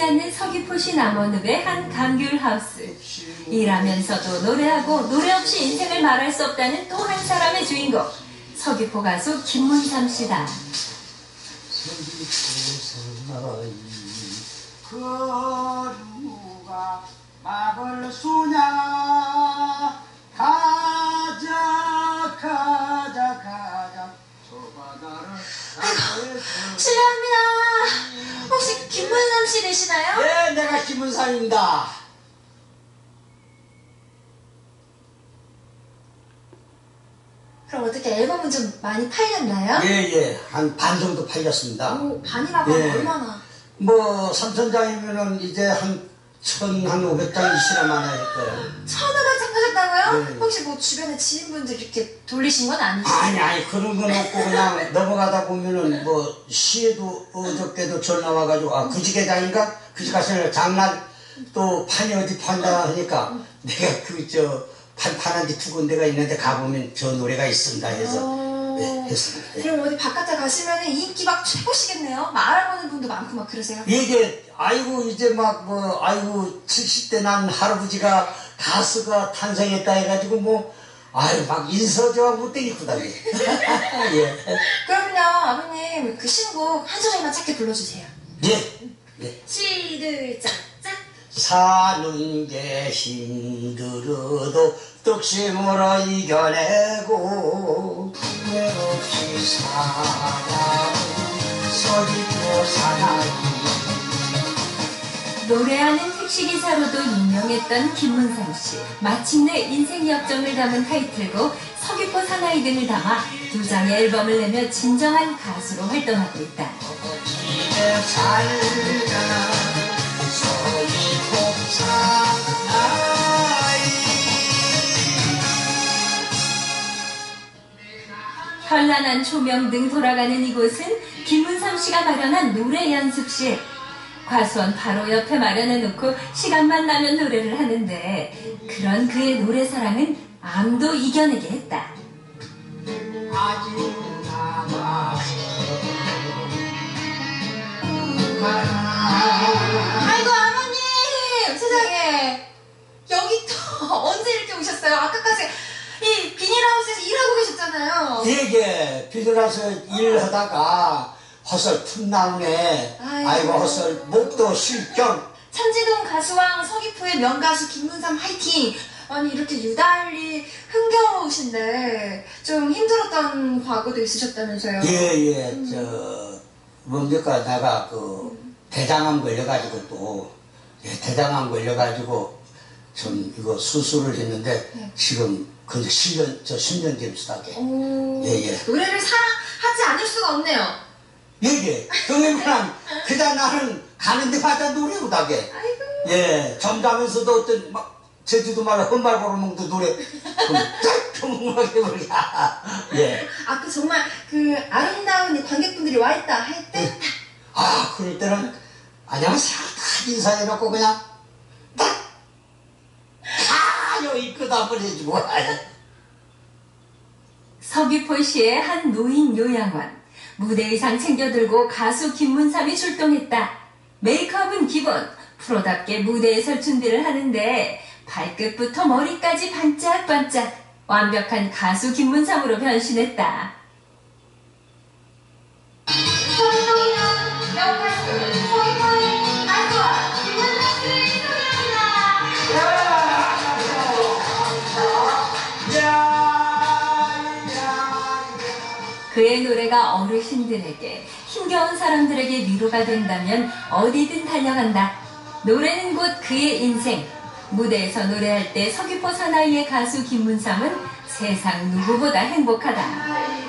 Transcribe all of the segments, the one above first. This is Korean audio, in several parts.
않는 서귀포시 남원읍의 한 감귤하우스. 일하면서도 노래하고 노래 없이 인생을 말할 수 없다는 또 한 사람의 주인공. 서귀포 가수 김문삼 씨다. 거루가 막을 수냐 가자 저 바다를 실례합니다. 혹시 김문삼 씨 되시나요? 네, 내가 김문삼입니다. 그럼 어떻게 앨범은 좀 많이 팔렸나요? 예, 한 반 정도 팔렸습니다. 오, 반이라고 하면 얼마나? 뭐 3,000장이면은 이제 한 1,500장 이시나 할 거예요. 1,500장 하셨다고요? 네. 혹시 뭐 주변에 지인분들 이렇게 돌리신 건 아니시죠? 아니 그런 건 없고 그냥 넘어가다 보면은 뭐 시에도 어저께도 전화 와가지고 그지개장인가? 그지 가서는 장날 또 판이 어디 판다 하니까 내가 판한 데 두 군데가 있는데 가보면 저 노래가 있습니다 해서 네, 했습니다. 네. 그럼 어디 바깥에 가시면 인기 막 최고시겠네요? 막 알아보는 분도 많고 막 그러세요? 이게 아이고 이제 아이고 70대 난 할아버지가 가수가 탄생했다 해가지고 막 인서저하고 못되겠구나. 예. 그럼요 아버님 그 신곡 한 소절만 짧게 불러주세요. 예. 시들짝 짝. 사는 게 힘들어도 떡심으로 이겨내고 외롭지 살아온 서귀포 사나이. 노래하는 택시기사로도 유명했던 김문삼 씨. 마침내 인생 역정을 담은 타이틀곡 서귀포 사나이 등을 담아 2장의 앨범을 내며 진정한 가수로 활동하고 있다. 집에 살다 서귀포 사나이. 현란한 조명 등 돌아가는 이곳은 김문삼 씨가 마련한 노래 연습실. 과수원 바로 옆에 마련해놓고 시간만 나면 노래를 하는데 그런 그의 노래 사랑은 암도 이겨내게 했다. 아직 남아서 아이고 아버님 세상에 여기 또 언제 이렇게 오셨어요? 아까까지 이 비닐하우스에서 일하고 계셨잖아요. 되게 비닐하우스 일하다가 헛설 틈나무네. 아이고 헛설 목도 쉴겸. 천지동 가수왕 서귀포의 명가수 김문삼 화이팅! 아니 이렇게 유달리 흥겨우신데 좀 힘들었던 과거도 있으셨다면서요? 예. 뭡니까 내가 대장암 걸려가지고 대장암 걸려가지고 좀 이거 수술을 했는데 지금 근데 10년 됐다게. 예. 노래를 사랑하지 않을 수가 없네요. 예. 그러면 그냥 나는 가는 데마다 노래로다게. 아이고. 예. 점자면서도 어떤 제주도 말 헛말걸어먹도 노래 짝퉁하게 버리야. 예. 그 정말 그 아름다운 관객분들이 와있다 할 때. 그럴 때는 안녕하세요 딱 인사해놓고 그냥 딱 여기 끄다 버려주고. 서귀포시의 한 노인 요양원. 무대 의상 챙겨들고 가수 김문삼이 출동했다. 메이크업은 기본. 프로답게 무대에 설 준비를 하는데 발끝부터 머리까지 반짝반짝 완벽한 가수 김문삼으로 변신했다. 그의 노래가 어르신들에게, 힘겨운 사람들에게 위로가 된다면 어디든 달려간다. 노래는 곧 그의 인생. 무대에서 노래할 때 서귀포 사나이의 가수 김문삼은 세상 누구보다 행복하다.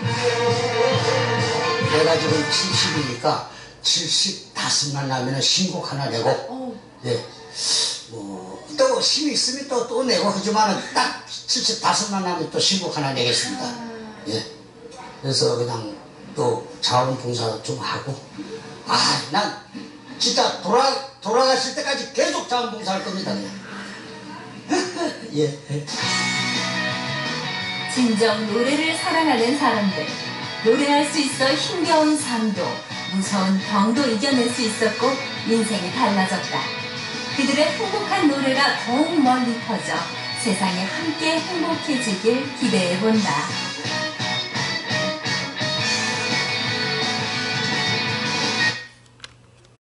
내가 지금 70이니까 75만 나면 신곡 하나 내고, 예, 또 힘이 있으면 또 내고 하지만 딱 75만 나면 또 신곡 하나 내겠습니다. 예. 그래서 그냥 또 자원봉사 좀 하고, 난 진짜 돌아가실 때까지 계속 자원봉사 할 겁니다. 예. 진정 노래를 사랑하는 사람들. 노래할 수 있어 힘겨운 삶도, 무서운 병도 이겨낼 수 있었고 인생이 달라졌다. 그들의 행복한 노래가 더욱 멀리 퍼져 세상에 함께 행복해지길 기대해본다.